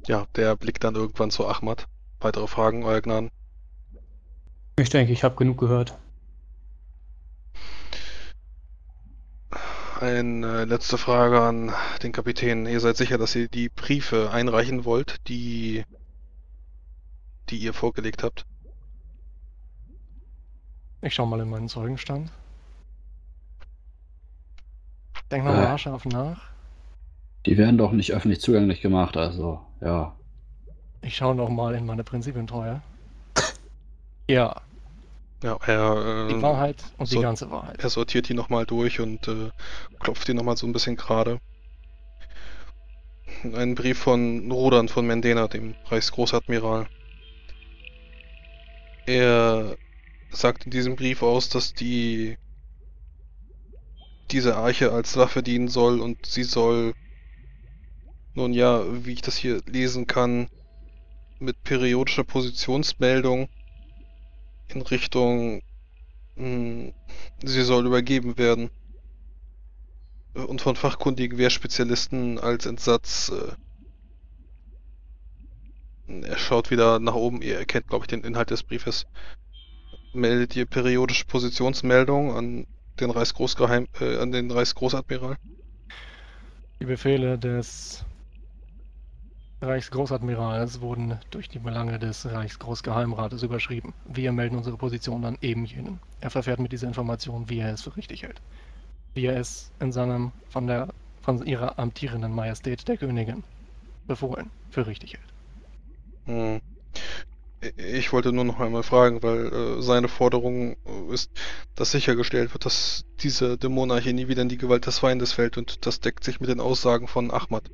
Ja, der blickt dann irgendwann zu Ahmad. Weitere Fragen, Euer Gnaden? Ich denke, ich habe genug gehört. Eine letzte Frage an den Kapitän. Ihr seid sicher, dass ihr die Briefe einreichen wollt, die ihr vorgelegt habt? Ich schau mal in meinen Zeugenstand. Denk Äh, nochmal scharf nach. Die werden doch nicht öffentlich zugänglich gemacht, also ja. Ich schaue nochmal in meine Prinzipientreue. Ja, Ja, die Wahrheit und die sort ganze Wahrheit. er sortiert die nochmal durch und klopft die nochmal so ein bisschen gerade. Ein Brief von Rodan von Mendena, dem Reichsgroßadmiral. Er sagt in diesem Brief aus, dass diese Arche als Waffe dienen soll und sie soll, nun ja, wie ich das hier lesen kann, mit periodischer Positionsmeldung in Richtung, sie soll übergeben werden und von fachkundigen Wehrspezialisten als Entsatz. Er schaut wieder nach oben, ihr erkennt, glaube ich, den Inhalt des Briefes. Meldet ihr periodische Positionsmeldung an den Reichsgroßadmiral? Die Befehle des Reichsgroßadmirals wurden durch die Belange des Reichsgroßgeheimrates überschrieben. Wir melden unsere Position an eben jenen. Er verfährt mit dieser Information, wie er es für richtig hält. Wie er es in seinem von ihrer amtierenden Majestät der Königin befohlen für richtig hält. Hm. Ich wollte nur noch einmal fragen, weil seine Forderung ist, dass sichergestellt wird, dass diese Dämonenarche nie wieder in die Gewalt des Feindes fällt und das deckt sich mit den Aussagen von Ahmad.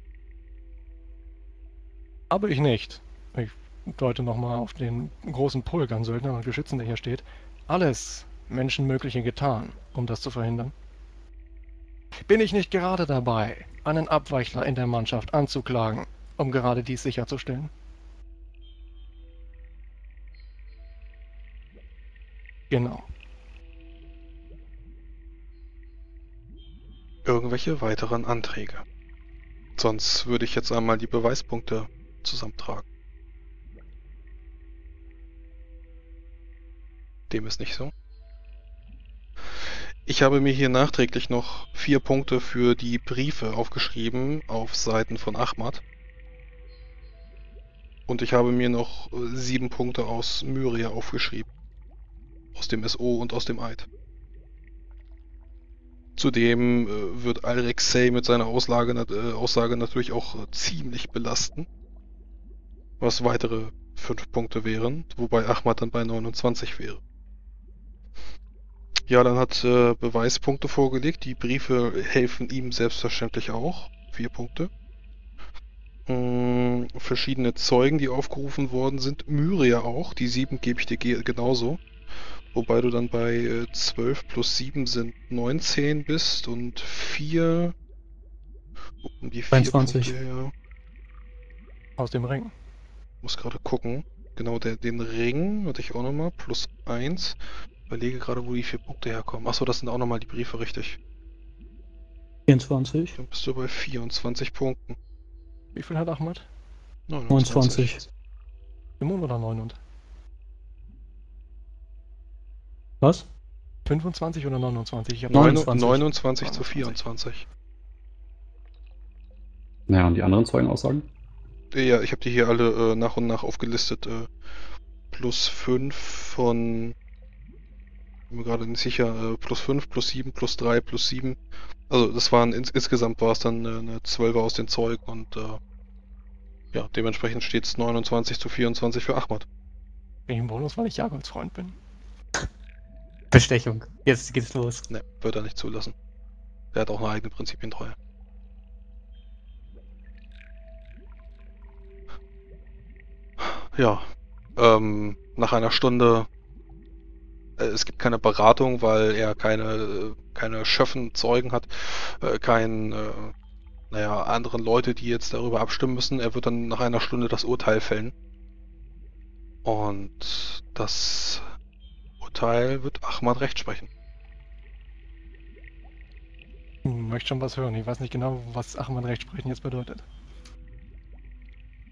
Aber ich nicht. Ich deute nochmal auf den großen Pulk an Söldnern und Geschützen, der hier steht. Alles Menschenmögliche getan, um das zu verhindern. Bin ich nicht gerade dabei, einen Abweichler in der Mannschaft anzuklagen, um gerade dies sicherzustellen? Genau. Irgendwelche weiteren Anträge? Sonst würde ich jetzt einmal die Beweispunkte zusammentragen. Dem ist nicht so. Ich habe mir hier nachträglich noch 4 Punkte für die Briefe aufgeschrieben auf Seiten von Ahmad. Und ich habe mir noch 7 Punkte aus Myria aufgeschrieben. Aus dem SO und aus dem Eid. Zudem wird Alrexey mit seiner Aussage natürlich auch ziemlich belasten. Was weitere 5 Punkte wären, wobei Ahmad dann bei 29 wäre. Ja, dann hat Beweispunkte vorgelegt. Die Briefe helfen ihm selbstverständlich auch. 4 Punkte. Verschiedene Zeugen, die aufgerufen worden sind. Myria auch. Die 7 gebe ich dir genauso. Wobei du dann bei 12 plus 7 sind 19 bist und 4. Um die 4 Punkte 23 her. aus dem Ring. Muss gerade gucken. Genau, den Ring hatte ich auch nochmal. Plus 1. Überlege gerade, wo die 4 Punkte herkommen. Achso, das sind auch nochmal die Briefe, richtig. 24. Dann bist du bei 24 Punkten. Wie viel hat Ahmad? 29. 29. Simon oder 9? Was? 25 oder 29? Ich habe 29. 29 zu 29. 24. Naja, und die anderen Zeugenaussagen? Ja, ich habe die hier alle nach und nach aufgelistet. Plus 5 von, bin mir gerade nicht sicher, plus 5, plus 7, plus 3, plus 7. Also das waren insgesamt war es dann eine 12 aus den Zeugen und ja, dementsprechend steht es 29 zu 24 für Ahmad. Wegen Bonus, weil ich Jagolds Freund bin. Bestechung. Jetzt geht's los. Ne, wird er nicht zulassen. Er hat auch eine eigene Prinzipientreue. Ja, nach einer Stunde, es gibt keine Beratung, weil er keine Schöffen Zeugen hat, naja, anderen Leute, die jetzt darüber abstimmen müssen. Er wird dann nach einer Stunde das Urteil fällen. Und das Urteil wird Ahmad recht sprechen. Möchte schon was hören. Ich weiß nicht genau, was Achmann Rechtsprechen jetzt bedeutet.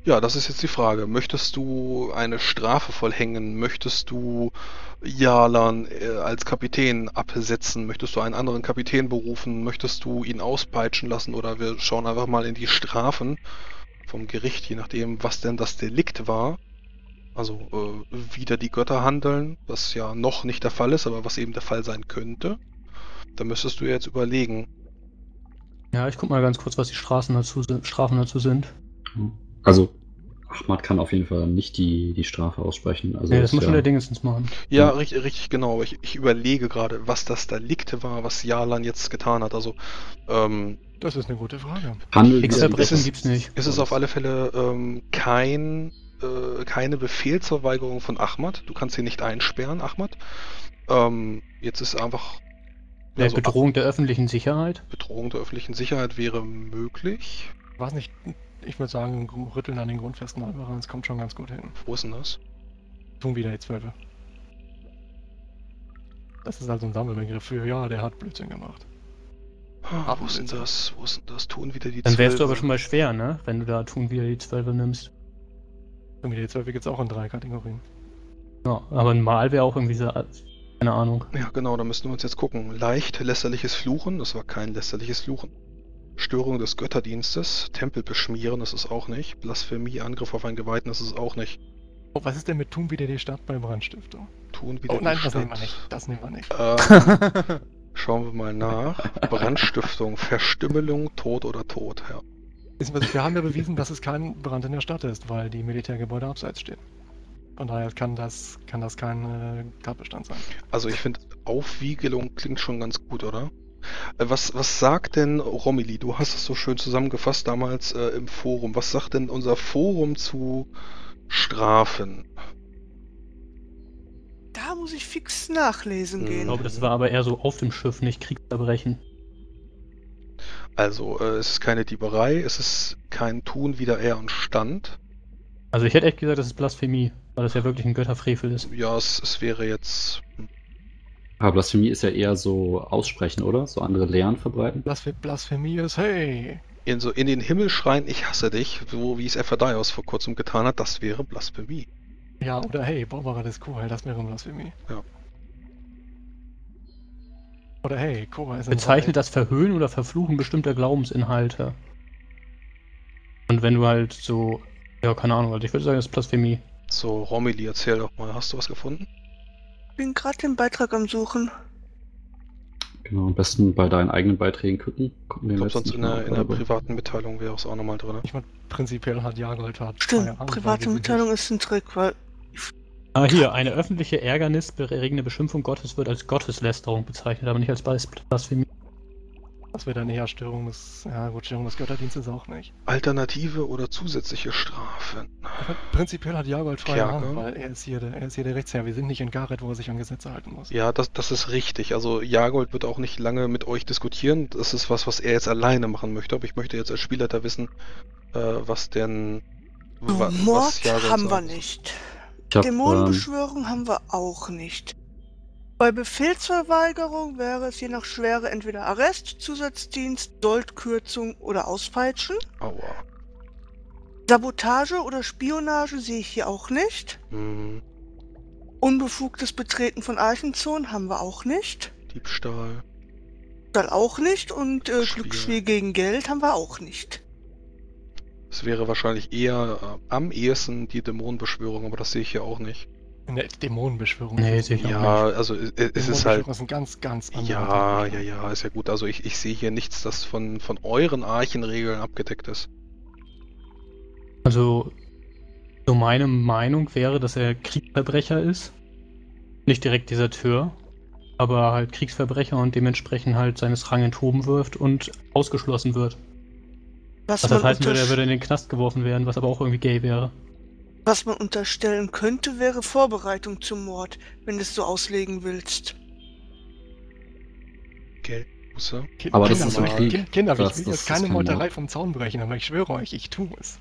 Ja, das ist jetzt die Frage. Möchtest du eine Strafe vollhängen? Möchtest du Jalan als Kapitän absetzen? Möchtest du einen anderen Kapitän berufen? Möchtest du ihn auspeitschen lassen? Oder wir schauen einfach mal in die Strafen vom Gericht, je nachdem, was denn das Delikt war. Also wider die Götter handeln, was ja noch nicht der Fall ist, aber was eben der Fall sein könnte. Da müsstest du jetzt überlegen. Ja, ich guck mal ganz kurz, was die Strafen dazu sind. Also, Ahmad kann auf jeden Fall nicht die Strafe aussprechen. Also Nee, das muss ist schon ja, der Dingens machen. Ja, richtig genau. Aber ich überlege gerade, was das Delikte war, was Jalan jetzt getan hat. Also, Das ist eine gute Frage. handelt Kriegsverbrechen ist- gibt's nicht. ist es auf alle Fälle keine Befehlsverweigerung von Ahmad. Du kannst ihn nicht einsperren, Ahmad. Jetzt ist einfach... Der Bedrohung der öffentlichen Sicherheit. Bedrohung der öffentlichen Sicherheit wäre möglich. Weiß nicht, ich würde sagen, Rütteln an den Grundfesten Alberans kommt schon ganz gut hin. Wo ist denn das? Tun wieder die Zwölfe. Das ist also ein Sammelbegriff für, ja, der hat Blödsinn gemacht. Wo ist denn das? Wo ist denn das? Tun wieder die Dann wärst du Zwölfe. aber schon mal schwer, ne? Wenn du da tun wieder die 12 nimmst. Tun wieder die Zwölfe gibt es auch in 3 Kategorien. Ja, aber ein Mal wäre auch irgendwie so, keine Ahnung. Ja, genau, da müssten wir uns jetzt gucken. Leicht lästerliches Fluchen, das war kein lästerliches Fluchen. Störung des Götterdienstes, Tempel beschmieren, das ist auch nicht. Blasphemie, Angriff auf einen Geweihten, das ist auch nicht. Oh, was ist denn mit Tun wieder die Stadt bei Brandstiftung? Tun wieder Oh nein, die das Stadt. nehmen wir nicht. Das nehmen wir nicht. Schauen wir mal nach. Brandstiftung, Verstümmelung, Tod oder Tod, ja. Wir haben ja bewiesen, dass es kein Brand in der Stadt ist, weil die Militärgebäude abseits stehen. Von daher kann das kein Tatbestand sein. Also ich finde, Aufwiegelung klingt schon ganz gut, oder? Was sagt denn Romilly? Du hast es so schön zusammengefasst damals im Forum. Was sagt denn unser Forum zu Strafen? Da muss ich fix nachlesen Ich gehen. glaube, das war aber eher so auf dem Schiff, nicht Kriegsverbrechen. Also, es ist keine Dieberei, es ist kein Tun wider Ehr und Stand. Also ich hätte echt gesagt, das ist Blasphemie, weil das ja wirklich ein Götterfrevel ist. Ja, es wäre jetzt... Aber Blasphemie ist ja eher so aussprechen, oder? So andere Lehren verbreiten. Blasphemie ist, hey! in den Himmel schreien, ich hasse dich, so wie es Ephadaios vor kurzem getan hat, das wäre Blasphemie. Ja, oder hey, Barbara des Kohai, das wäre Blasphemie. Ja. Oder hey, Cora ist ein Bezeichnet das Verhöhnen oder Verfluchen bestimmter Glaubensinhalte. Und wenn du halt so, ja, keine Ahnung, also ich würde sagen, das ist Blasphemie. So, Romilly, erzähl doch mal, hast du was gefunden? Bin gerade den Beitrag am Suchen. Genau, am besten bei deinen eigenen Beiträgen gucken. Ich glaube, sonst in der privaten Mitteilung wäre es auch nochmal drin. Ich meine, prinzipiell hat Jagold Stimmt, Feierabend, private weil die Mitteilung ist ein Trick, weil Ah, hier, eine öffentliche ärgernisberegende Beschimpfung Gottes wird als Gotteslästerung bezeichnet, aber nicht als Blasphemie. Das wäre dann eher Störung des Götterdienstes auch nicht. Alternative oder zusätzliche Strafen? Aber prinzipiell hat Jagold freie Kerker. Hand, weil er ist hier der Rechtsherr. Wir sind nicht in Gareth, wo er sich an Gesetze halten muss. Ja, das ist richtig. Also Jagold wird auch nicht lange mit euch diskutieren. Das ist was er jetzt alleine machen möchte. Aber ich möchte jetzt als Spielleiter wissen, was denn... Mord Jagold haben wir sagt. nicht. Ich hab, Dämonenbeschwörung haben wir auch nicht. Bei Befehlsverweigerung wäre es je nach Schwere entweder Arrest, Zusatzdienst, Soldkürzung oder Auspeitschen. Aua. Sabotage oder Spionage sehe ich hier auch nicht. Hm, Unbefugtes Betreten von Archenzonen haben wir auch nicht. Diebstahl. Dann auch nicht. Und Glücksspiel. Glücksspiel gegen Geld haben wir auch nicht. Es wäre wahrscheinlich eher am ehesten die Dämonenbeschwörung, aber das sehe ich hier auch nicht. In der Dämonenbeschwörung. Nee, sehe ich auch Ja, nicht. also es ist halt... ist ein ganz anderer Ja, Tatbestand. ist ja gut. Also ich sehe hier nichts, das von euren Archenregeln abgedeckt ist. Also, so meine Meinung wäre, dass er Kriegsverbrecher ist. Nicht direkt Deserteur, aber halt Kriegsverbrecher und dementsprechend halt seines Rang enthoben wird und ausgeschlossen wird. Was Was das man, heißen würde, er würde in den Knast geworfen werden, was aber auch irgendwie gay wäre. was man unterstellen könnte, wäre Vorbereitung zum Mord, wenn du es so auslegen willst. Geldbuße. Aber das ist Kinder, Krieg. Kinder, ich Das will ist jetzt keine kein Meuterei Mord. vom Zaun brechen, aber ich schwöre euch, ich tue es.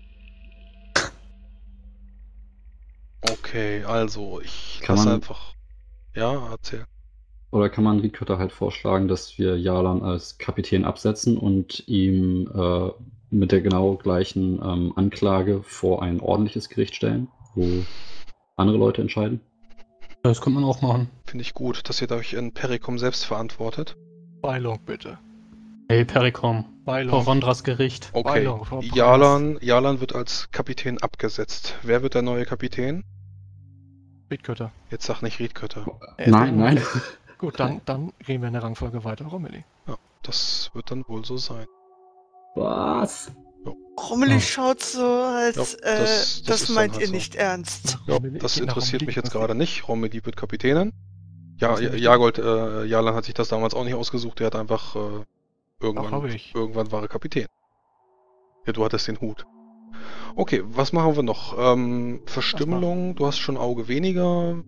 Okay, also ich Kann lasse man- einfach... Ja, erzähl. Oder kann man Riedkötter halt vorschlagen, dass wir Jalan als Kapitän absetzen und ihm mit der genau gleichen Anklage vor ein ordentliches Gericht stellen, wo andere Leute entscheiden. Das könnte man auch machen. Finde ich gut, dass ihr euch in Pericom selbst verantwortet. Beilung bitte. Hey, Pericom. Beilung. Vor Rondras Gericht. Okay, Beilung, Frau Preis. Jalan wird als Kapitän abgesetzt. Wer wird der neue Kapitän? Riedkötter. Jetzt sag nicht Riedkötter. Nein. Gut, dann gehen wir in der Rangfolge weiter. Romilly. Ja, das wird dann wohl so sein. Was? Romilly Ja. schaut so, als Ja, das das ist dann meint halt ihr so. nicht ernst. Ja, Romilly, das geht nach interessiert Romilly, mich jetzt was gerade nicht. Romilly wird Kapitänin. Ja, Das ist nicht- Jagold, Jalan hat sich das damals auch nicht ausgesucht. Er hat einfach Doch, irgendwann hab ich. war er Kapitän. Ja, du hattest den Hut. Okay, was machen wir noch? Verstümmelung, du hast schon Auge weniger.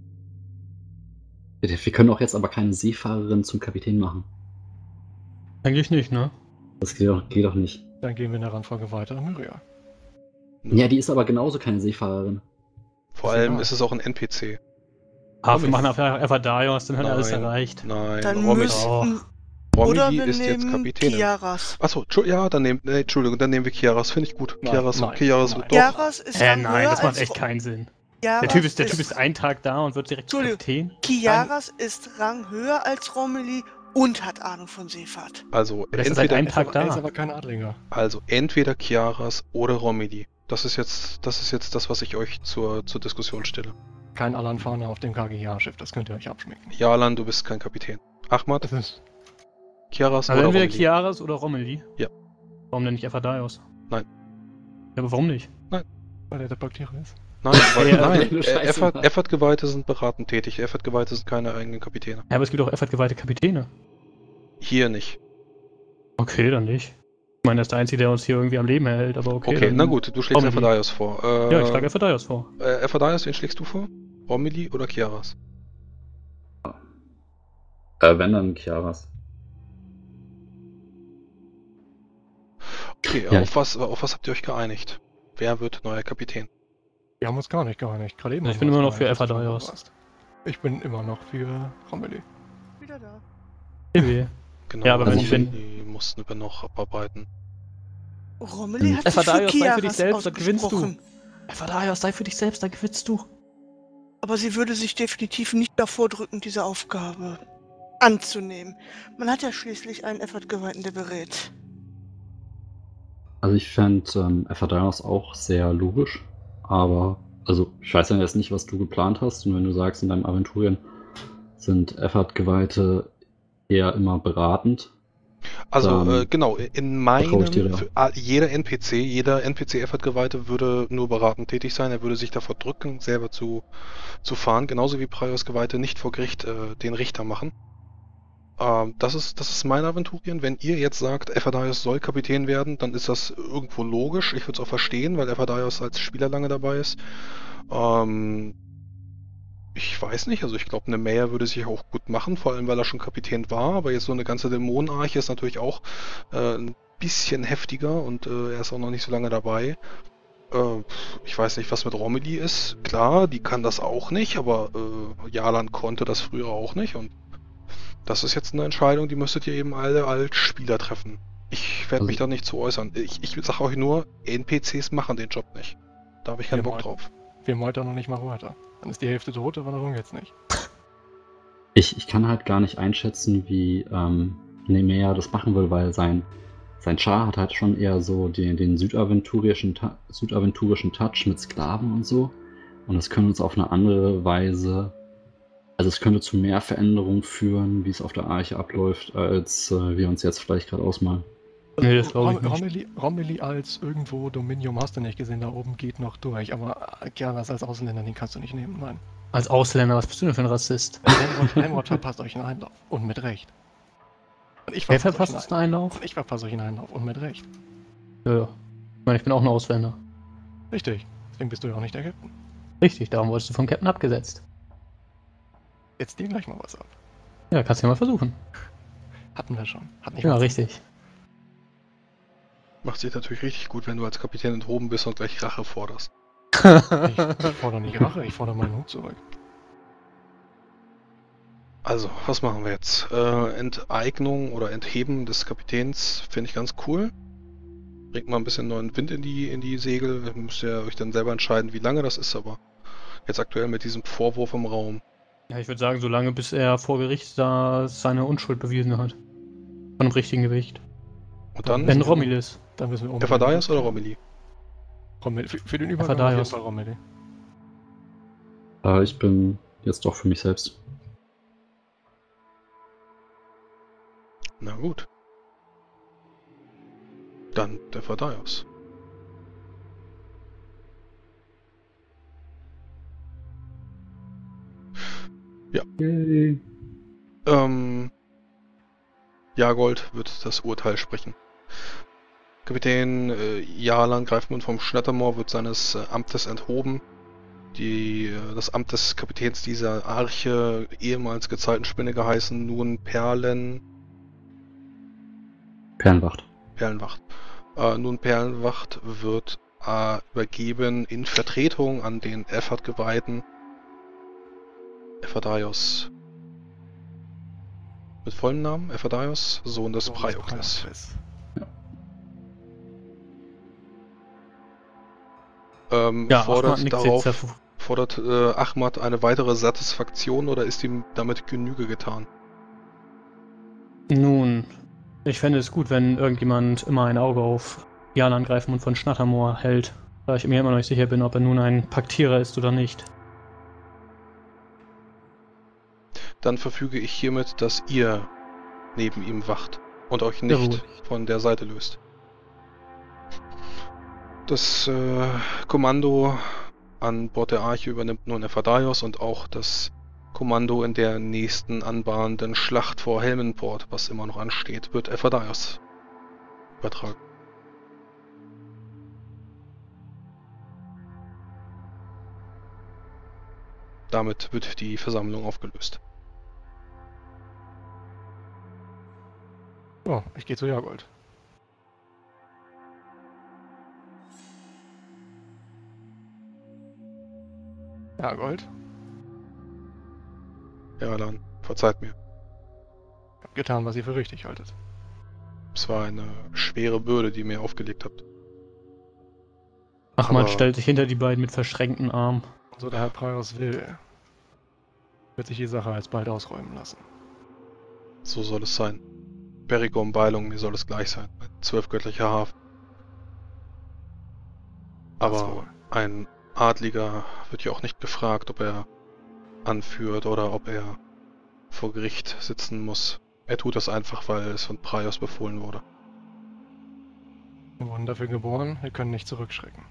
Wir können auch jetzt aber keine Seefahrerin zum Kapitän machen. Eigentlich nicht, ne? Das geht doch nicht. Dann gehen wir in der Rangfolge weiter. Myria. Ja, die ist aber genauso keine Seefahrerin. Vor ist allem egal. ist es auch ein NPC. Wir machen einfach Everdaios, dann hat alles Nein. erreicht. Nein, Dann Romilly, müssten... Oder Romilly wir ist jetzt nehmen Kapitänin. Kiaras. Achso, ja, dann Entschuldigung, dann nehmen wir Kiaras. Finde ich gut. Nein, Kiaras nein, wird nein. doch. Kiaras ist Nein, höher das macht als echt keinen Sinn. Kiaras Der Typ ist einen Tag da und wird direkt Entschuldigung. Kapitän. Kiaras ist Rang höher als Romilly und hat Ahnung von Seefahrt. Also Der ist seit entweder, einem Tag Er ist da. aber kein Adlinger. entweder Kiaras oder Romilly. Das ist jetzt das, was ich euch zur Diskussion stelle. Kein Alan-Fahner auf dem KGA-Schiff. Das könnt ihr euch abschminken. Jalan, du bist kein Kapitän. Ahmad, Das ist... Kiaras Also oder entweder Romilly? Kiaras oder Romilly. Ja. Warum denn nicht Everdaios? Nein. Ja, aber warum nicht? Weil er der Bakterie ist. Nein, Ja, nein. du Scheiße. Effort-Geweihte sind beratend tätig. Effort-Geweihte sind keine eigenen Kapitäne. Ja, aber es gibt auch Effert-geweihte Kapitäne. Hier nicht. Okay, dann nicht. Ich meine, das ist der Einzige, der uns hier irgendwie am Leben erhält, aber okay. Okay, dann- na gut, du schlägst Romilly. Everdaios vor. Ja, ich schlage Everdaios vor. Everdaios, wen schlägst du vor? Romilly oder Kiaras? Wenn dann Kiaras. Okay, Ja, auf was habt ihr euch geeinigt? Wer wird neuer Kapitän? Wir haben uns gar nicht geeinigt. Gerade eben Ich haben bin wir immer uns noch für geeinigt, dass du Everdaios. warst. Ich bin immer noch für Romilly. Wieder da. TW. Genau, Ja, aber wenn- die mussten wir noch abarbeiten. Romilly hat sich für Everdaios, sei für dich Kiaras selbst, dann gewinnst du. ausgesprochen. Everdaios, sei für dich selbst, dann gewinnst du. Aber sie würde sich definitiv nicht davor drücken, diese Aufgabe anzunehmen. Man hat ja schließlich einen Effort-Geweihten, der berät. Also ich fände Everdaios auch sehr logisch, aber also ich weiß ja jetzt nicht, was du geplant hast, und wenn du sagst, in deinem Aventurien sind Effort-Geweihte eher immer beratend. Also, Dann genau, in vertraue ich dir, meinem, ja. jeder NPC-Effort-Geweihte würde nur beratend tätig sein. Er würde sich davor drücken, selber zu fahren, genauso wie Priors-Geweihte nicht vor Gericht den Richter machen. Das ist mein Aventurien. Wenn ihr jetzt sagt, Everdaios soll Kapitän werden, dann ist das irgendwo logisch. Ich würde es auch verstehen, weil Everdaios als Spieler lange dabei ist. Ich weiß nicht, also ich glaube, eine Maya würde sich auch gut machen, vor allem weil er schon Kapitän war, aber jetzt so eine ganze Dämonenarche ist natürlich auch ein bisschen heftiger und er ist auch noch nicht so lange dabei. Ich weiß nicht, was mit Romilly ist. Klar, die kann das auch nicht, aber Jalan konnte das früher auch nicht und das ist jetzt eine Entscheidung, die müsstet ihr eben alle als Spieler treffen. Ich werde Also- mich da nicht zu äußern. Ich sage euch nur, NPCs machen den Job nicht. Da habe ich keinen Ja, Bock moin. drauf. Wir meutern noch nicht mal weiter. Dann ist die Hälfte tot, aber darum geht's nicht. Ich kann halt gar nicht einschätzen, wie Nemea das machen will, weil sein Char hat halt schon eher so den südaventurischen Touch mit Sklaven und so. Und das könnte uns auf eine andere Weise, also es könnte zu mehr Veränderungen führen, wie es auf der Arche abläuft, als wir uns jetzt vielleicht gerade ausmalen. Nee, das glaube ich nicht. Romilly als irgendwo Dominium hast du nicht gesehen, da oben geht noch durch, aber Kiaras als Ausländer, den kannst du nicht nehmen, nein. Als Ausländer, was bist du denn für ein Rassist? Nemrod verpasst euch einen Einlauf und mit Recht. Und ich Wer verpasse verpasst euch uns einen Einlauf? Und ich verpasse euch einen Einlauf und mit Recht. Ja. Ich meine, ich bin auch ein Ausländer. Richtig, deswegen bist du ja auch nicht der Captain. Richtig, darum wurdest du vom Captain abgesetzt. Jetzt dir gleich mal was ab. Ja, kannst du ja mal versuchen. Hatten wir schon. Hat nicht Ja, mal- richtig. Macht sich natürlich richtig gut, wenn du als Kapitän enthoben bist und gleich Rache forderst. Ich fordere nicht Rache, ich fordere meinen Hut zurück. Also, was machen wir jetzt? Enteignung oder Entheben des Kapitäns finde ich ganz cool. Bringt mal ein bisschen neuen Wind in die Segel. Ihr müsst ja euch dann selber entscheiden, wie lange das ist, aber jetzt aktuell mit diesem Vorwurf im Raum. Ja, ich würde sagen, solange bis er vor Gericht da seine Unschuld bewiesen hat. Von dem richtigen Gewicht. Und dann Wenn Romulus. Dann müssen wir Ephadaios oder Romilly? Für den Übergang auf jeden Fall Romilly. Aber ich bin jetzt doch für mich selbst. Na gut. Dann Ephadaios. Yay. Jagold wird das Urteil sprechen. Kapitän Jarlan Greifmund vom Schnattermoor wird seines Amtes enthoben. Das Amt des Kapitäns dieser Arche, ehemals Gezeitenspinne geheißen, nun Perlenwacht. Nun Perlenwacht wird übergeben in Vertretung an den Ephad-Geweihten Ephadaios. Mit vollem Namen? Ephadaios, Sohn des Praiokles. Fordert Ahmad eine weitere Satisfaktion oder ist ihm damit Genüge getan? Nun, ich fände es gut, wenn irgendjemand immer ein Auge auf Jarlan Greifmund von Schnattermoor hält, da ich mir immer noch nicht sicher bin, ob er nun ein Paktierer ist oder nicht. Dann verfüge ich hiermit, dass ihr neben ihm wacht und euch nicht von der Seite löst. Das Kommando an Bord der Arche übernimmt nun Ephadaios und auch das Kommando in der nächsten anbahnenden Schlacht vor Helmenport, was immer noch ansteht, wird Ephadaios übertragen. Damit wird die Versammlung aufgelöst. Oh, ich gehe zu Jagold. Jagold? Ja, Alan, verzeiht mir. Ich habe getan, was ihr für richtig haltet. Es war eine schwere Bürde, die ihr mir aufgelegt habt. Ahmad stellt sich hinter die beiden mit verschränkten Armen. So der Herr Praios will, wird sich die Sache alsbald ausräumen lassen. So soll es sein. Berigom, Beilung, mir soll es gleich sein. Ein 12 göttlicher Hafen. Aber ein Adliger wird ja auch nicht gefragt, ob er anführt oder ob er vor Gericht sitzen muss. Er tut das einfach, weil es von Praios befohlen wurde. Wir wurden dafür geboren, wir können nicht zurückschrecken.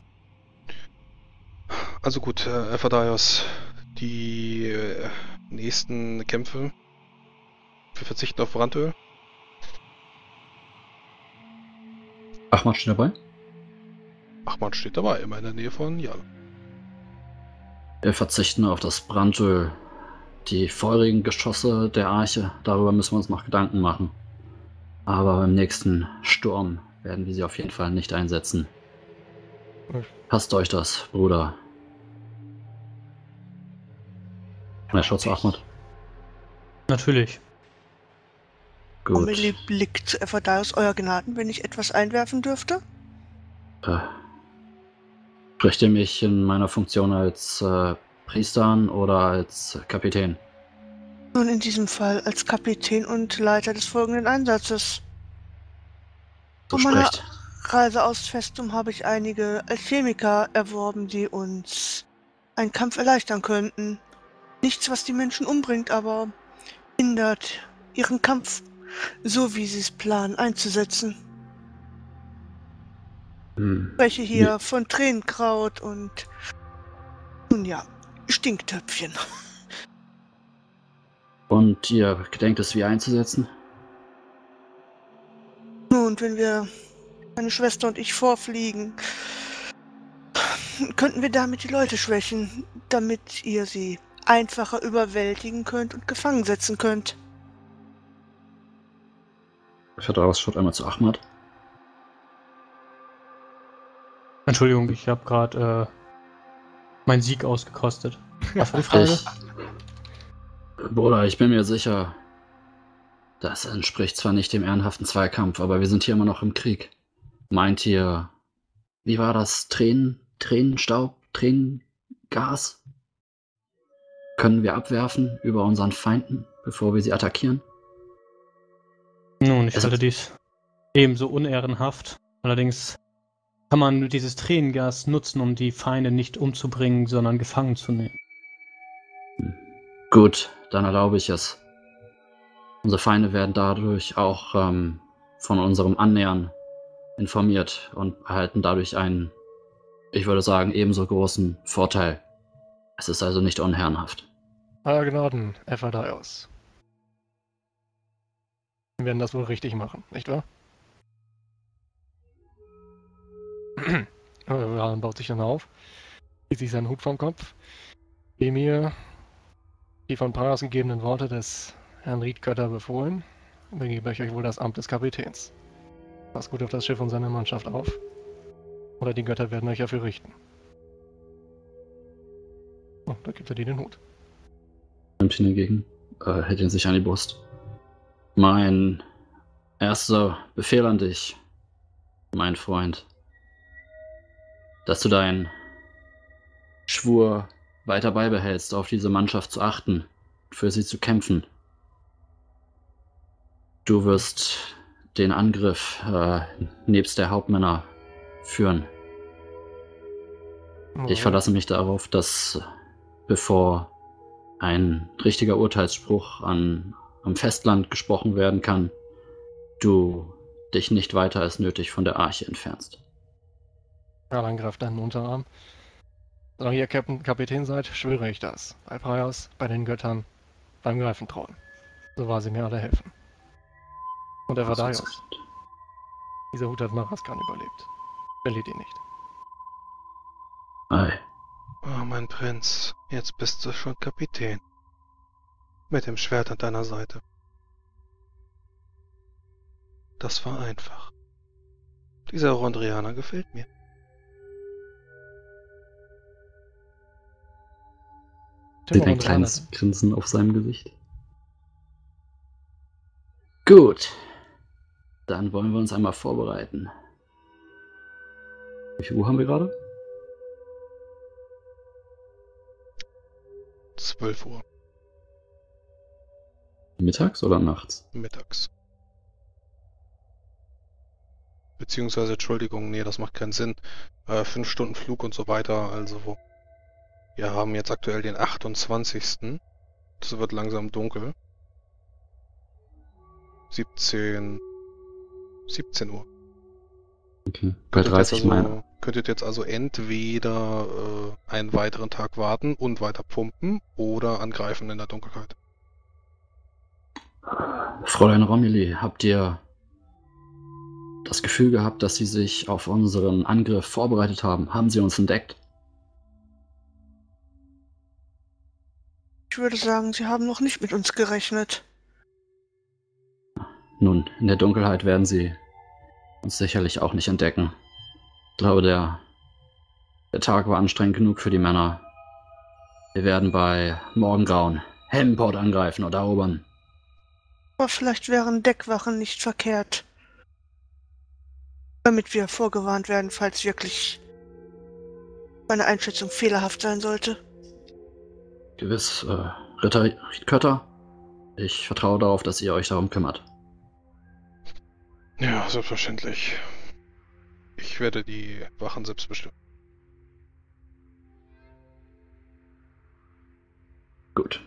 Also gut, Ephadaios, die nächsten Kämpfe. Wir verzichten auf Brandöl. Ahmad steht dabei? Ahmad steht dabei, immer in der Nähe von Jarlan. Wir verzichten auf das Brandöl. Die feurigen Geschosse der Arche, darüber müssen wir uns noch Gedanken machen. Aber beim nächsten Sturm werden wir sie auf jeden Fall nicht einsetzen. Passt euch das, Bruder. Und er schaut zu Ahmad. Natürlich. Gut. Romilly blickt zu Ephadaios, euer Gnaden, wenn ich etwas einwerfen dürfte. Spricht ihr mich in meiner Funktion als Priester an oder als Kapitän? Nun in diesem Fall als Kapitän und Leiter des folgenden Einsatzes. So Auf meiner spricht. Reise aus Festum habe ich einige Alchemiker erworben, die uns einen Kampf erleichtern könnten. Nichts, was die Menschen umbringt, aber hindert ihren Kampf, so wie sie es planen, einzusetzen. Ich spreche hier von Tränenkraut und, nun ja, Stinktöpfchen. Und ihr gedenkt es wie einzusetzen? Nun, wenn wir, meine Schwester und ich, vorfliegen, könnten wir damit die Leute schwächen, damit ihr sie einfacher überwältigen könnt und gefangen setzen könnt. Ephadaios schaut einmal zu Ahmad. Entschuldigung, ich habe gerade meinen Sieg ausgekostet. Was war die Frage? Bruder, ich bin mir sicher, das entspricht zwar nicht dem ehrenhaften Zweikampf, aber wir sind hier immer noch im Krieg. Meint ihr, wie war das? Tränenstaub, Tränengas? Können wir abwerfen über unseren Feinden, bevor wir sie attackieren? Nun, ich halte dies ebenso unehrenhaft. Allerdings kann man dieses Tränengas nutzen, um die Feinde nicht umzubringen, sondern gefangen zu nehmen. Gut, dann erlaube ich es. Unsere Feinde werden dadurch auch von unserem Annähern informiert und erhalten dadurch einen, ich würde sagen, ebenso großen Vorteil. Es ist also nicht unherrenhaft. Euer Gnaden, Ephadaios. Wir werden das wohl richtig machen, nicht wahr? Rahan baut sich dann auf, zieht sich seinen Hut vom Kopf, die mir die von Paras gegebenen Worte des Herrn Riedkötter befohlen, übergebe ich euch wohl das Amt des Kapitäns. Passt gut auf das Schiff und seine Mannschaft auf, oder die Götter werden euch dafür richten. Oh, da gibt er dir den Hut. Nimmt ihn entgegen, hält ihn sich an die Brust. Mein erster Befehl an dich, mein Freund, dass du deinen Schwur weiter beibehältst, auf diese Mannschaft zu achten, für sie zu kämpfen. Du wirst den Angriff nebst der Hauptmänner führen. Ich verlasse mich darauf, dass bevor ein richtiger Urteilsspruch am Festland gesprochen werden kann, du dich nicht weiter als nötig von der Arche entfernst. Rahan greift deinen Unterarm. Solange ihr Kapitän seid, schwöre ich das. Bei Praios, bei den Göttern, beim Greifentrauen. So wahr sie mir alle helfen. Und Ephadaios. Dieser Hut hat Maraskan überlebt. Verliert ihn nicht. Ei. Oh, mein Prinz, jetzt bist du schon Kapitän. Mit dem Schwert an deiner Seite. Das war einfach. Dieser Rondrianer gefällt mir. Sieht ein kleines Grinsen auf seinem Gesicht. Gut. Dann wollen wir uns einmal vorbereiten. Wie viel Uhr haben wir gerade? 12 Uhr. Mittags oder nachts? Mittags. Beziehungsweise, Entschuldigung, nee, das macht keinen Sinn. 5 Stunden Flug und so weiter, also wir haben jetzt aktuell den 28. Es wird langsam dunkel. 17 Uhr. Okay, bei 30 Meilen. Könntet jetzt also entweder einen weiteren Tag warten und weiter pumpen oder angreifen in der Dunkelheit. Fräulein Romilly, habt ihr das Gefühl gehabt, dass sie sich auf unseren Angriff vorbereitet haben? Haben sie uns entdeckt? Ich würde sagen, sie haben noch nicht mit uns gerechnet. Nun, in der Dunkelheit werden sie uns sicherlich auch nicht entdecken. Ich glaube, der Tag war anstrengend genug für die Männer. Wir werden bei Morgengrauen Helmport angreifen und erobern. Aber vielleicht wären Deckwachen nicht verkehrt. Damit wir vorgewarnt werden, falls wirklich meine Einschätzung fehlerhaft sein sollte. Gewiss, Ritter Riedkötter. Ich vertraue darauf, dass ihr euch darum kümmert. Ja, selbstverständlich. Ich werde die Wachen selbst bestimmen. Gut.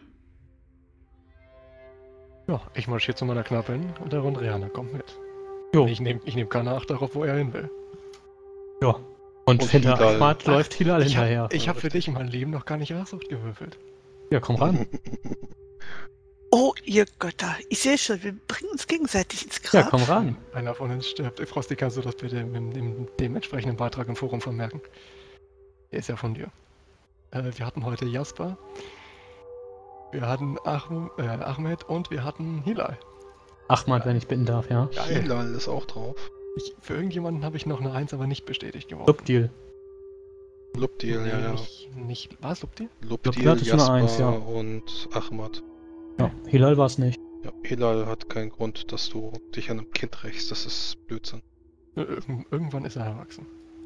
Ja, ich marschiere zu meiner Knappin und der Rondrianer kommt mit. Jo. Ich nehm keine Acht darauf, wo er hin will. Ja. Und hinter Hilal. Ahmad läuft Hilal hinterher. Ich hab für dich in meinem Leben noch gar nicht Achsucht gewürfelt. Ja, komm ran. Oh, ihr Götter, ich sehe schon, wir bringen uns gegenseitig ins Grab. Ja, komm ran. Einer von uns stirbt. Frosty, kannst du das bitte im dementsprechenden Beitrag im Forum vermerken? Der ist ja von dir. Wir hatten heute Jasper, wir hatten Ahmed und wir hatten Hilal. Ahmad, wenn ich bitten darf, ja. Geil. Hilal ist auch drauf. Für irgendjemanden habe ich noch eine 1, aber nicht bestätigt geworden. Subdeal. Lubdil, ja, ja. Nicht, war es Lubdil? Lubdil, hattest du eine Jasper 1, ja. und Ahmad. Ja, Hilal war es nicht. Ja, Hilal hat keinen Grund, dass du dich an einem Kind rächst. Das ist Blödsinn. Irgendwann ist er erwachsen.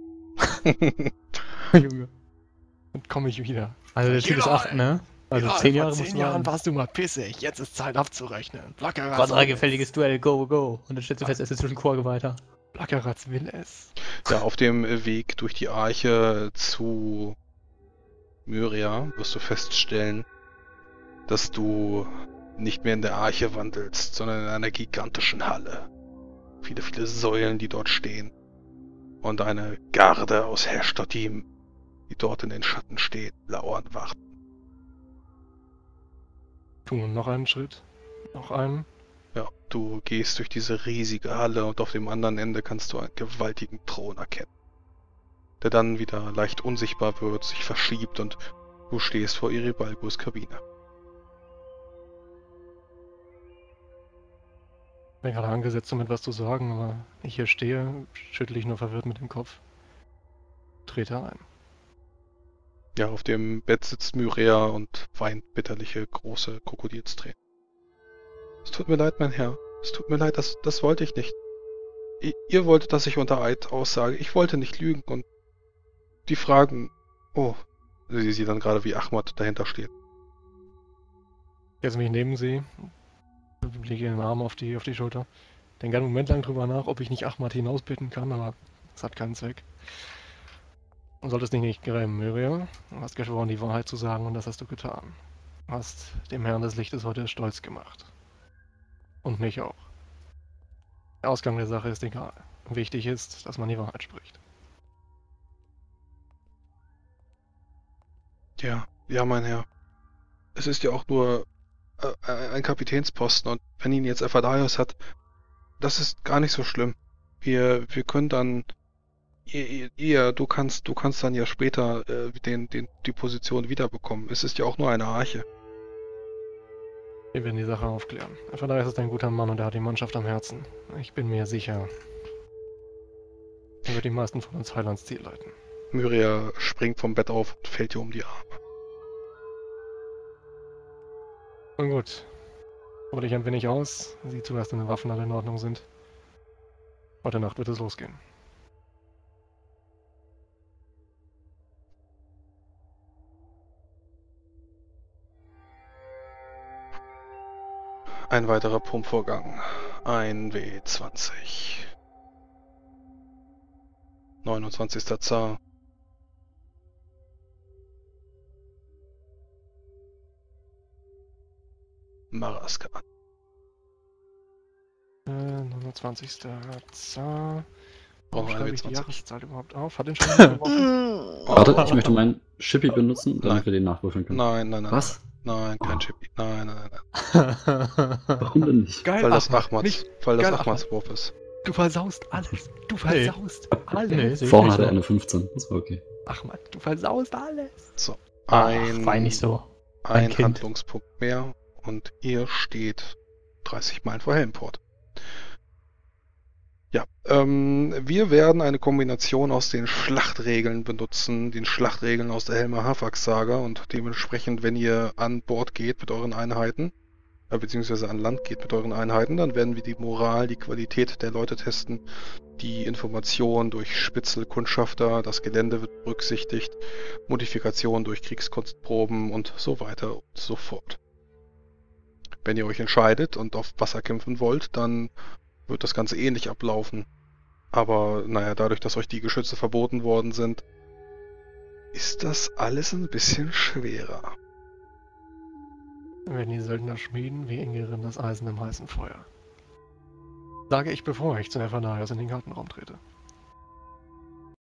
Junge. Dann komme ich wieder. Also der Typ ist 8, ne? Also 10 Jahre vor musst 10 du Jahren warten. warst du mal pissig. Jetzt ist Zeit abzurechnen. Quadratgefälliges Duell, go, go. Und dann stellst du fest, es ist zwischen Chor weiter. Plackeratz will es. Ja, auf dem Weg durch die Arche zu Myria wirst du feststellen, dass du nicht mehr in der Arche wandelst, sondern in einer gigantischen Halle. Viele, viele Säulen, die dort stehen. Und eine Garde aus Herr-Stottim, die dort in den Schatten steht, lauern warten. Tun wir noch einen Schritt. Noch einen. Ja, du gehst durch diese riesige Halle und auf dem anderen Ende kannst du einen gewaltigen Thron erkennen, der dann wieder leicht unsichtbar wird, sich verschiebt und du stehst vor Iribalgus Kabine. Ich bin gerade angesetzt, um etwas zu sagen, aber ich hier stehe, schüttle ich nur verwirrt mit dem Kopf. Trete ein. Ja, auf dem Bett sitzt Myria und weint bitterliche, große Krokodilstränen. Es tut mir leid, mein Herr. Es tut mir leid, das wollte ich nicht. Ihr wolltet, dass ich unter Eid aussage. Ich wollte nicht lügen und die Fragen... Oh, sie sieht dann gerade, wie Ahmad dahinter steht. Ich setze mich neben sie, lege den Arm auf die Schulter. Denke einen Moment lang drüber nach, ob ich nicht Ahmad hinausbitten kann, aber das hat keinen Zweck. Du solltest dich nicht grämen, Myria. Du hast geschworen, die Wahrheit zu sagen und das hast du getan. Du hast dem Herrn des Lichtes heute stolz gemacht. Und mich auch. Der Ausgang der Sache ist egal. Wichtig ist, dass man die Wahrheit spricht. Ja, mein Herr. Es ist ja auch nur ein Kapitänsposten und wenn ihn jetzt Ephadaios hat, das ist gar nicht so schlimm. Wir können dann... Du kannst dann ja später die Position wiederbekommen. Es ist ja auch nur eine Arche. Wir werden die Sache aufklären. Ephadaios ist ein guter Mann und er hat die Mannschaft am Herzen. Ich bin mir sicher, er wird die meisten von uns heil ans Ziel leiten. Myria springt vom Bett auf und fällt dir um die Arme. Und gut. Ruh dich ein wenig aus. Sieh zu, dass deine Waffen alle in Ordnung sind. Heute Nacht wird es losgehen. Ein weiterer Pumpvorgang. Ein W20. 29. Zar. Maraskan. 29. Zar. Brauchen Warum wir schreibe eine ich die W20? Jahreszahl überhaupt auf? Hat den schon jemand geworfen? Warte, ich möchte meinen Chippy benutzen, damit Nein. wir den nachwürfeln können. Nein. Was? Nein, kein Oh. Chippy. Nein. Warum denn nicht? Geil, Weil das Ahmad, nicht- Ahmads Ahmad. Wurf ist. Du versaust alles. Du versaust alles. Nee, sehe ich Vorhin nicht hatte er so. eine 15, das war okay. Ahmad, du versaust alles. So. Ach, war nicht so. Ein Kind. Handlungspunkt mehr und ihr steht 30 Meilen vor Helmport. Ja, wir werden eine Kombination aus den Schlachtregeln benutzen, den Schlachtregeln aus der Helmer Hafax-Saga und dementsprechend, wenn ihr an Bord geht mit euren Einheiten, beziehungsweise an Land geht mit euren Einheiten, dann werden wir die Moral, die Qualität der Leute testen, die Information durch Spitzelkundschafter, das Gelände wird berücksichtigt, Modifikation durch Kriegskunstproben und so weiter und so fort. Wenn ihr euch entscheidet und auf Wasser kämpfen wollt, dann wird das Ganze ähnlich ablaufen. Aber naja, dadurch, dass euch die Geschütze verboten worden sind, ist das alles ein bisschen schwerer. Wir werden die Söldner schmieden wie ingerindes Eisen im heißen Feuer. Sage ich, bevor ich zu Ephadaios in den Gartenraum trete.